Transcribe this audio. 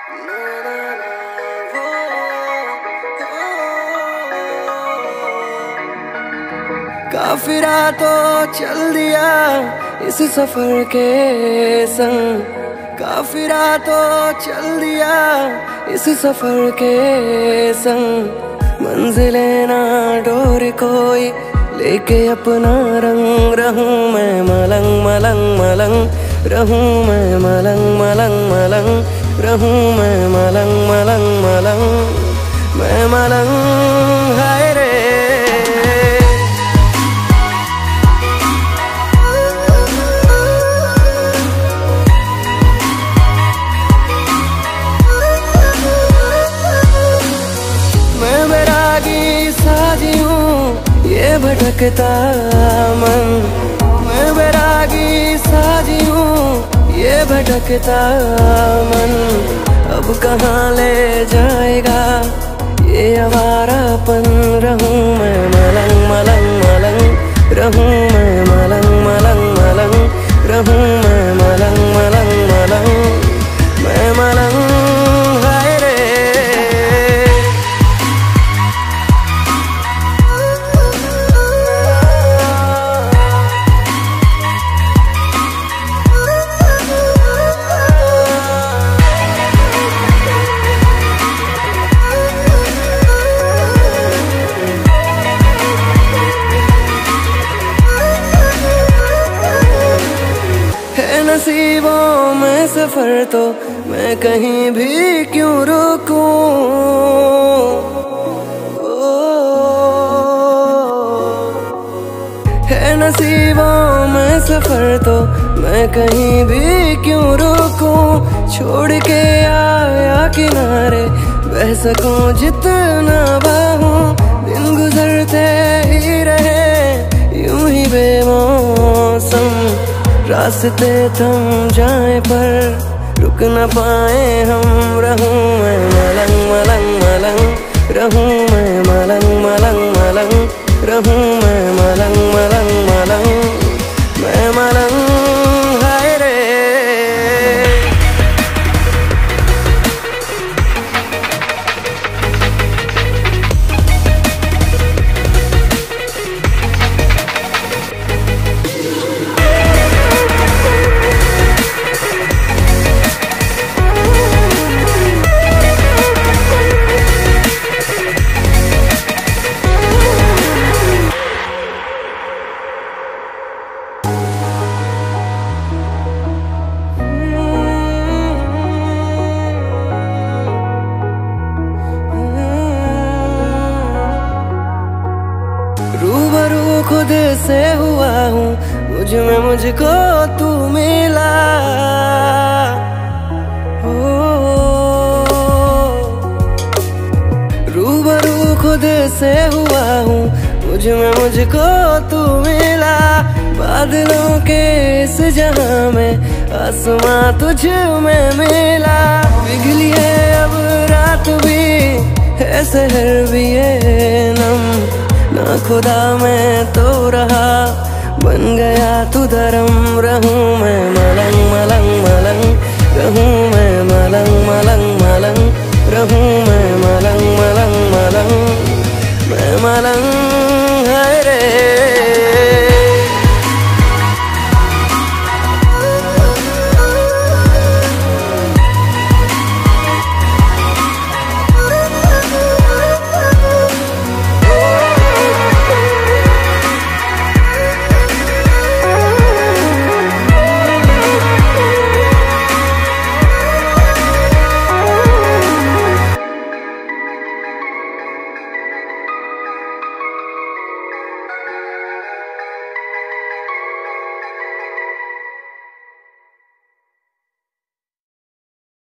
काफिरा तो चल दिया इस सफर के संग, काफिरा तो चल दिया इस सफर के संग। मंजिलें ना डोर कोई लेके अपना रंग, रहूं मैं मलंग मलंग मलंग, रहूं मैं मलंग मलंग मलंग, रहूं मैं मलंग मलंग मलंग, मैं मलंग हाय रे। मैं बैरागी साजी हूँ ये भटकता मन, मैं बैरागी साजी हूँ ये भटकता मन। अब कहाँ ले जाएगा ये आवारापन, रहूं मैं मलंग मलंग मलंग, रहूं मैं मलंग मलंग मलंग, रहूं मैं मलंग मलंग मलंग, मैं मलंग हाय रे। नसीबों में सफर तो मैं कहीं भी क्यों रुकूं, है नसीबों में सफर तो मैं कहीं भी क्यों रुकूं। छोड़ के आया किनारे बह सकूं जितना बहूं, दिन गुजरते ही रहे यूं ही बेमौसम। रास्ते थम जाए पर रुक न पाए हम, रहूं मैं मलंग मलंग मलंग, रहूं मैं मलंग मलंग मलंग, रहूं मैं मलंग मलंग मलंग, मैं मलंग हाय रे। रूबरू खुद से हुआ हूँ, मुझ में मुझको तू मिला। रूबरू खुद से हुआ हूँ, मुझ में मुझको तू मिला। बादलों के इस जहां में आसमां तुझ में मिला। पिघली है अब रात भी है शहर भी है नम, ना खुदा मैं तो रहा बन गया तू धर्म। रहूं मैं मलंग मलंग मलंग, रहूं मैं मलंग मलंग